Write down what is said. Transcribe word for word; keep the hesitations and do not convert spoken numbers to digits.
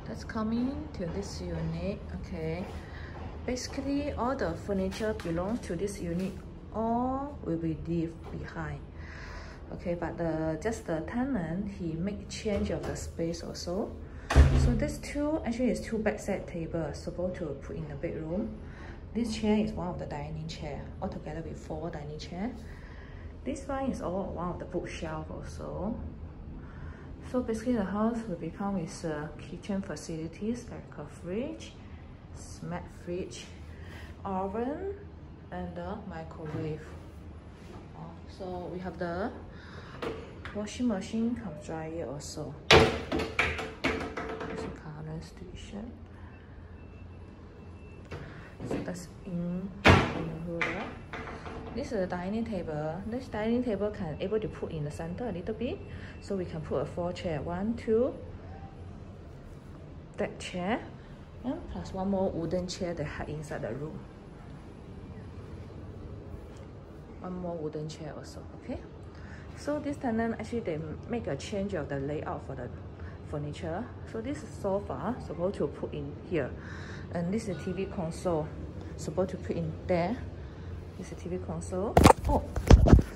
let's come into this unit. Okay, basically all the furniture belongs to this unit, all will be leave behind. Okay, but the just the tenant, he make change of the space also. So this two actually is two bedside table supposed to put in the bedroom. This chair is one of the dining chair, altogether with four dining chair. This one is all one of the bookshelf also. So basically the house will become with uh, kitchen facilities like a fridge, smart fridge, oven, and the microwave. Oh, so we have the washing machine, come dryer also. There's a color station. So that's in, in the ruler. This is a dining table. This dining table can able to put in the center a little bit, so we can put a four chair. One, two, that chair, and plus one more wooden chair that had inside the room. One more wooden chair also. Okay. So this tenant actually they make a change of the layout for the furniture. So this is sofa supposed to put in here, and this is T V console supposed to put in there. This is T V console. Oh,